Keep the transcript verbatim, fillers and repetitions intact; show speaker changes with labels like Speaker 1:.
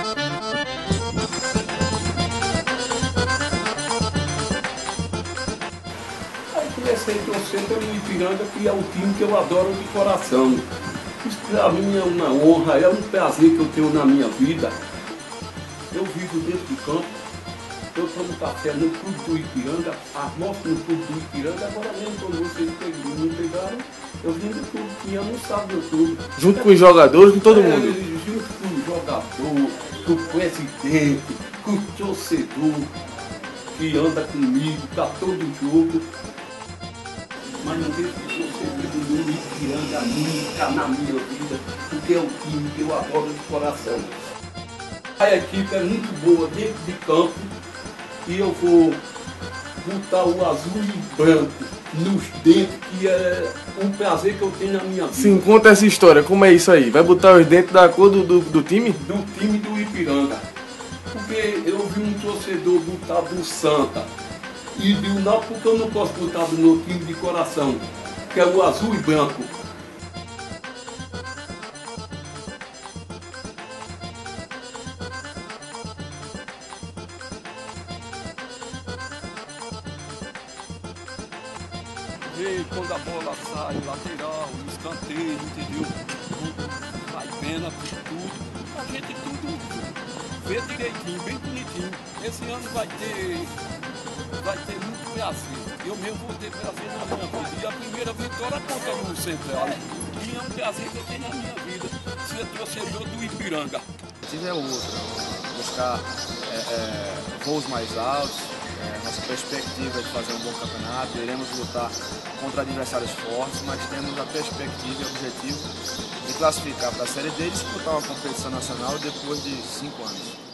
Speaker 1: Aí comecei a torcer pelo Ipiranga, que é um time que eu adoro de coração. Isso para mim é uma honra, é um prazer que eu tenho na minha vida. Eu vivo dentro de campo, eu tomo café no clube do Ipiranga, almoço no clube do Ipiranga, agora mesmo quando vocês me pegaram, eu vim do clube, tinha não sabe do clube.
Speaker 2: Junto com os jogadores, com todo
Speaker 1: é,
Speaker 2: mundo?
Speaker 1: Junto com o jogador, com o presidente, com o torcedor que anda comigo, tá todo jogo. Mas não deixe de torcer pelo Ipiranga nunca na minha vida, porque é um time que eu adoro de coração. A equipe é muito boa dentro de campo e eu vou botar o azul e branco nos dentes, que é um prazer que eu tenho na minha vida.
Speaker 2: Sim, conta essa história, como é isso aí? Vai botar os dentes da cor do, do, do time?
Speaker 1: Do time do Ipiranga. Porque eu vi um torcedor botar do Santa e do não, porque eu não posso botar do meu time de coração, que é o azul e branco. Vê quando a bola sai, lateral, escanteio, entendeu? Vai pênalti, tudo. A gente tudo vê direitinho, bem bonitinho. Esse ano vai ter, vai ter muito prazer. Eu mesmo vou ter prazer na minha vida. E a primeira vitória contra o Central. E é um prazer que eu tenho na minha vida, ser torcedor do Ipiranga.
Speaker 3: O objetivo é outro, buscar é, é, voos mais altos. É, nossa perspectiva é de fazer um bom campeonato, iremos lutar contra adversários fortes, mas temos a perspectiva e o objetivo de classificar para a Série D e disputar uma competição nacional depois de cinco anos.